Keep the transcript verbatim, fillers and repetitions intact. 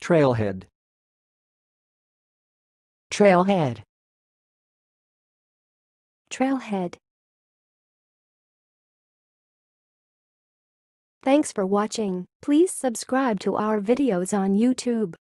trailhead, trailhead, trailhead. Thanks for watching. Please subscribe to our videos on YouTube.